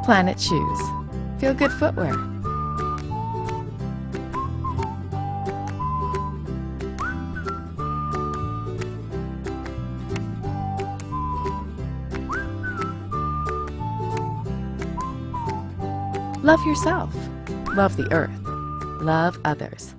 Planet Shoes. Feel good footwear. Love yourself. Love the earth. Love others.